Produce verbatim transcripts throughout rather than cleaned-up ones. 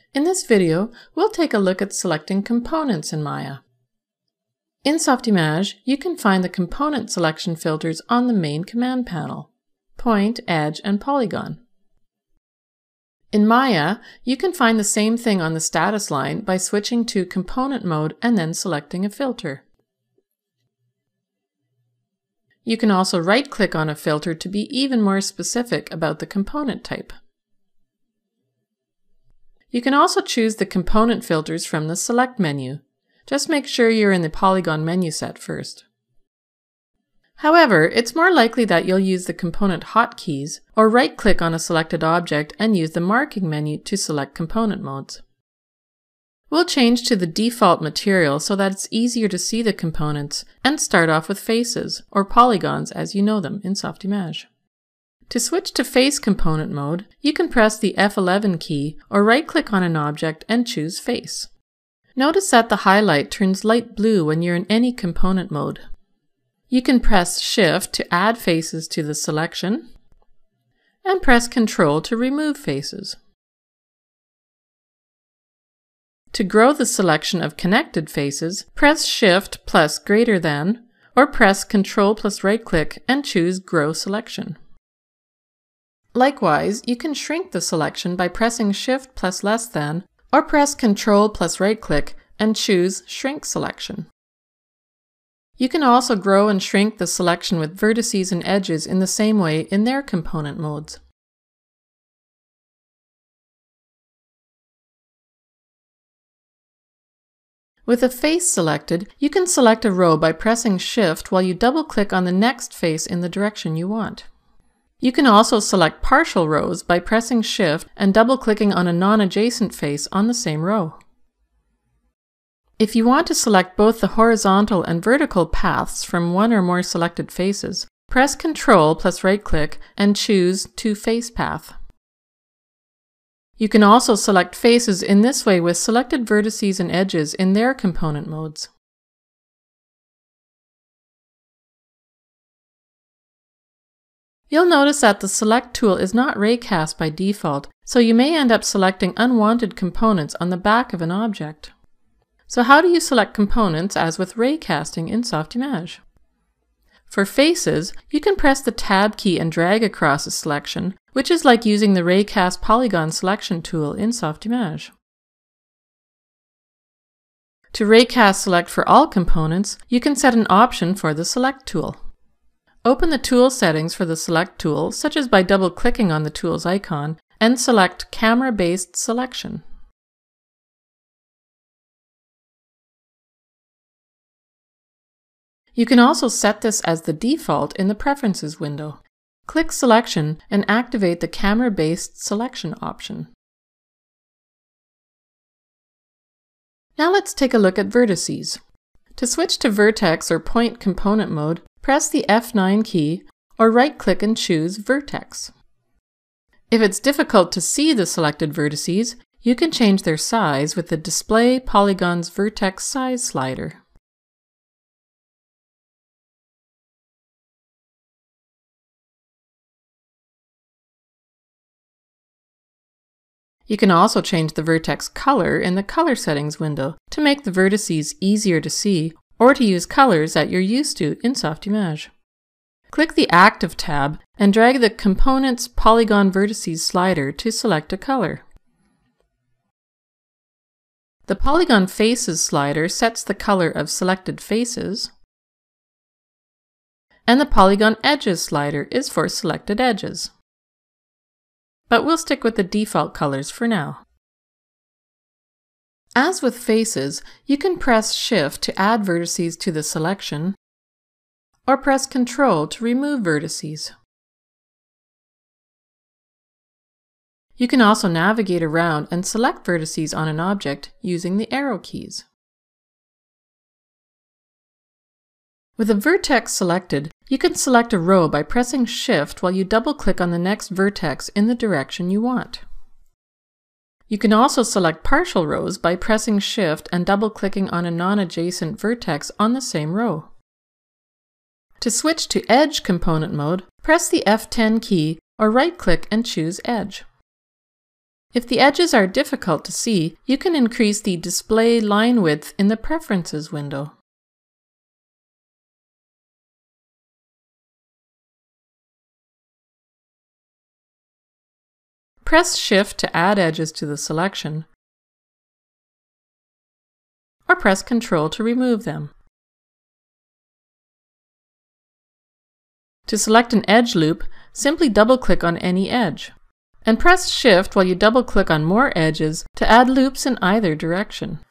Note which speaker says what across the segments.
Speaker 1: In this video, we'll take a look at selecting components in Maya. In Softimage, you can find the component selection filters on the main command panel: Point, Edge, and Polygon. In Maya, you can find the same thing on the status line by switching to Component mode and then selecting a filter. You can also right-click on a filter to be even more specific about the component type. You can also choose the component filters from the Select menu. Just make sure you're in the Polygon menu set first. However, it's more likely that you'll use the component hotkeys or right-click on a selected object and use the marking menu to select component modes. We'll change to the default material so that it's easier to see the components and start off with faces, or polygons as you know them in Softimage. To switch to face component mode, you can press the F eleven key or right-click on an object and choose Face. Notice that the highlight turns light blue when you're in any component mode. You can press Shift to add faces to the selection, and press Control to remove faces. To grow the selection of connected faces, press Shift plus greater than, or press Control plus right-click and choose Grow Selection. Likewise, you can shrink the selection by pressing Shift plus less than, or press Control plus right-click and choose Shrink Selection. You can also grow and shrink the selection with vertices and edges in the same way in their component modes. With a face selected, you can select a row by pressing Shift while you double-click on the next face in the direction you want. You can also select partial rows by pressing Shift and double-clicking on a non-adjacent face on the same row. If you want to select both the horizontal and vertical paths from one or more selected faces, press Control plus right-click and choose To Face Path. You can also select faces in this way with selected vertices and edges in their component modes. You'll notice that the Select tool is not raycast by default, so you may end up selecting unwanted components on the back of an object. So how do you select components as with raycasting in Softimage? For faces, you can press the Tab key and drag across a selection, which is like using the Raycast Polygon Selection tool in Softimage. To raycast select for all components, you can set an option for the Select tool. Open the tool settings for the Select tool, such as by double-clicking on the tool's icon, and select Camera-Based Selection. You can also set this as the default in the Preferences window. Click Selection and activate the Camera-Based Selection option. Now let's take a look at vertices. To switch to Vertex or Point component mode, press the F nine key or right-click and choose Vertex. If it's difficult to see the selected vertices, you can change their size with the Display Polygons Vertex Size slider. You can also change the vertex color in the Color Settings window to make the vertices easier to see or to use colors that you're used to in Softimage. Click the Active tab and drag the Components Polygon Vertices slider to select a color. The Polygon Faces slider sets the color of selected faces, and the Polygon Edges slider is for selected edges. But we'll stick with the default colors for now. As with faces, you can press Shift to add vertices to the selection, or press Control to remove vertices. You can also navigate around and select vertices on an object using the arrow keys. With a vertex selected, you can select a row by pressing Shift while you double-click on the next vertex in the direction you want. You can also select partial rows by pressing Shift and double-clicking on a non-adjacent vertex on the same row. To switch to Edge component mode, press the F ten key or right-click and choose Edge. If the edges are difficult to see, you can increase the Display Line Width in the Preferences window. Press Shift to add edges to the selection, or press Control to remove them. To select an edge loop, simply double-click on any edge, and press Shift while you double-click on more edges to add loops in either direction.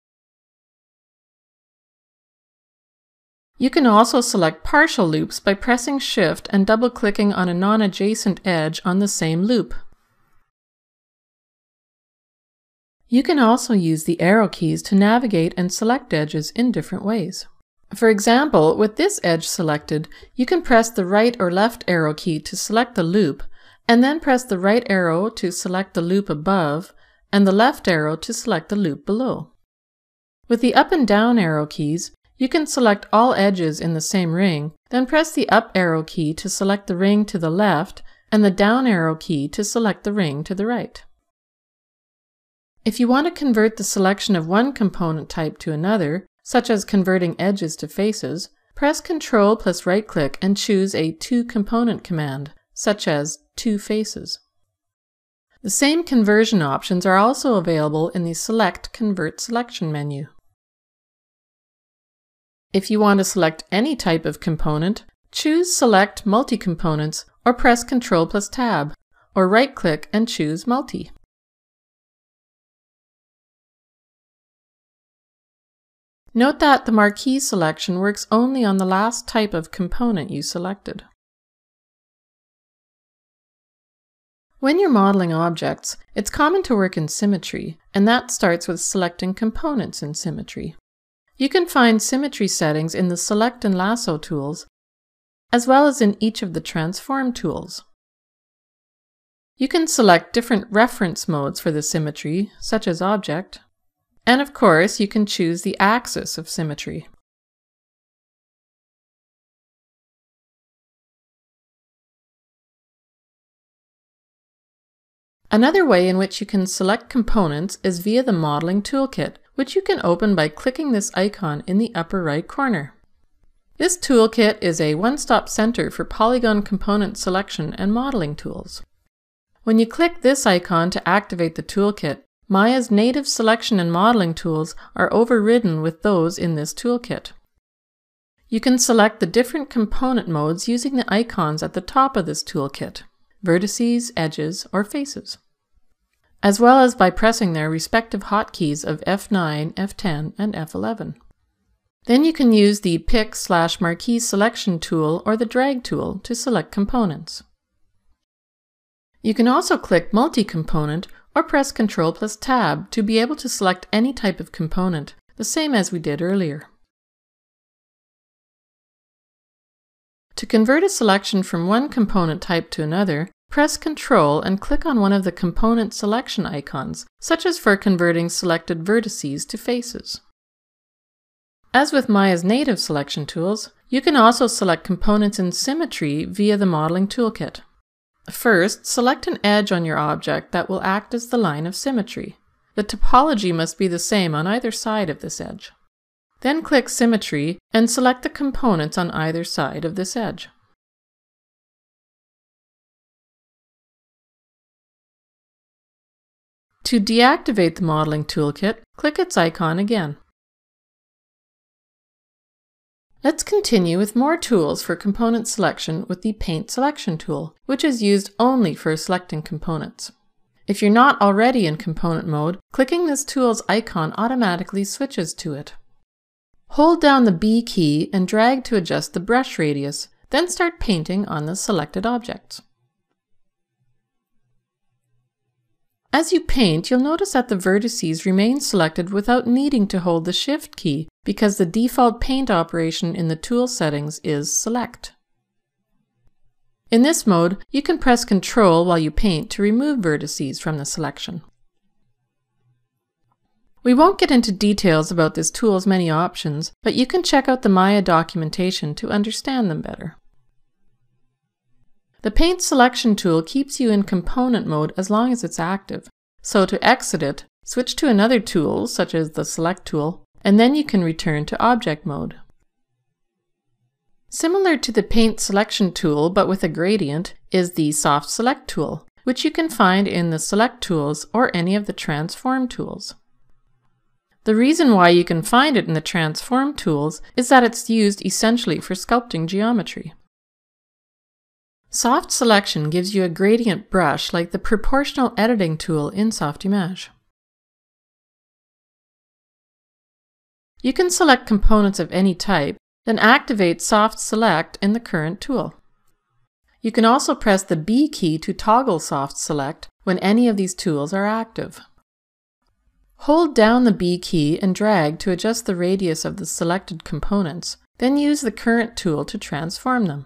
Speaker 1: You can also select partial loops by pressing Shift and double-clicking on a non-adjacent edge on the same loop. You can also use the arrow keys to navigate and select edges in different ways. For example, with this edge selected, you can press the right or left arrow key to select the loop, and then press the right arrow to select the loop above, and the left arrow to select the loop below. With the up and down arrow keys, you can select all edges in the same ring, then press the up arrow key to select the ring to the left, and the down arrow key to select the ring to the right. If you want to convert the selection of one component type to another, such as converting edges to faces, press Control plus right-click and choose a two-component command, such as two faces. The same conversion options are also available in the Select Convert Selection menu. If you want to select any type of component, choose Select Multi-Components or press Control plus Tab, or right-click and choose Multi. Note that the marquee selection works only on the last type of component you selected. When you're modeling objects, it's common to work in symmetry, and that starts with selecting components in symmetry. You can find symmetry settings in the Select and Lasso tools, as well as in each of the Transform tools. You can select different reference modes for the symmetry, such as Object, and of course, you can choose the axis of symmetry. Another way in which you can select components is via the Modeling Toolkit, which you can open by clicking this icon in the upper right corner. This toolkit is a one-stop center for polygon component selection and modeling tools. When you click this icon to activate the toolkit, Maya's native selection and modeling tools are overridden with those in this toolkit. You can select the different component modes using the icons at the top of this toolkit: vertices, edges, or faces, as well as by pressing their respective hotkeys of F nine, F ten, and F eleven. Then you can use the Pick slash Marquee Selection tool or the Drag tool to select components. You can also click Multi-Component or press Control plus Tab to be able to select any type of component, the same as we did earlier. To convert a selection from one component type to another, press Control and click on one of the component selection icons, such as for converting selected vertices to faces. As with Maya's native selection tools, you can also select components in symmetry via the Modeling Toolkit. First, select an edge on your object that will act as the line of symmetry. The topology must be the same on either side of this edge. Then click Symmetry and select the components on either side of this edge. To deactivate the Modeling Toolkit, click its icon again. Let's continue with more tools for component selection with the Paint Selection tool, which is used only for selecting components. If you're not already in component mode, clicking this tool's icon automatically switches to it. Hold down the B key and drag to adjust the brush radius, then start painting on the selected objects. As you paint, you'll notice that the vertices remain selected without needing to hold the Shift key, because the default paint operation in the tool settings is Select. In this mode, you can press Control while you paint to remove vertices from the selection. We won't get into details about this tool's many options, but you can check out the Maya documentation to understand them better. The Paint Selection tool keeps you in component mode as long as it's active. So to exit it, switch to another tool, such as the Select tool, and then you can return to object mode. Similar to the Paint Selection tool, but with a gradient, is the Soft Select tool, which you can find in the Select tools or any of the Transform tools. The reason why you can find it in the Transform tools is that it's used essentially for sculpting geometry. Soft Selection gives you a gradient brush like the Proportional Editing tool in Softimage. You can select components of any type, then activate Soft Select in the current tool. You can also press the B key to toggle Soft Select when any of these tools are active. Hold down the B key and drag to adjust the radius of the selected components, then use the current tool to transform them.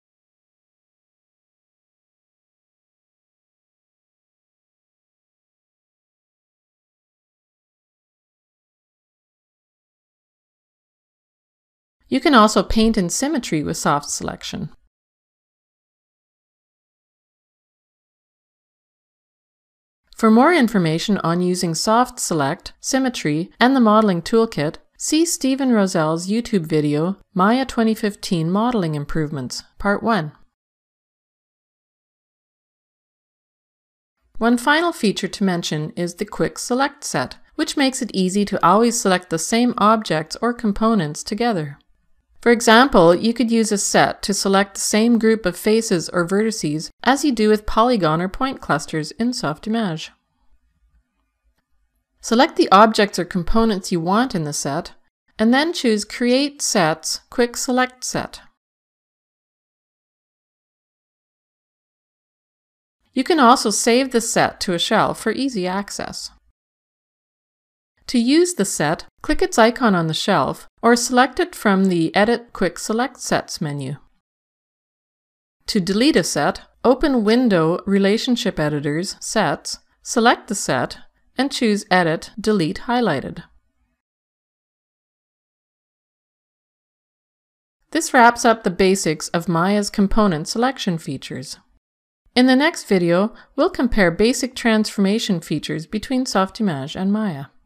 Speaker 1: You can also paint in symmetry with Soft Selection. For more information on using Soft Select, Symmetry, and the Modeling Toolkit, see Stephen Rozel's YouTube video, Maya twenty fifteen Modeling Improvements, Part one. One final feature to mention is the Quick Select set, which makes it easy to always select the same objects or components together. For example, you could use a set to select the same group of faces or vertices as you do with polygon or point clusters in Softimage. Select the objects or components you want in the set, and then choose Create Sets Quick Select Set. You can also save the set to a shelf for easy access. To use the set, click its icon on the shelf, or select it from the Edit Quick Select Sets menu. To delete a set, open Window Relationship Editors, Sets, select the set, and choose Edit, Delete highlighted. This wraps up the basics of Maya's component selection features. In the next video, we'll compare basic transformation features between Softimage and Maya.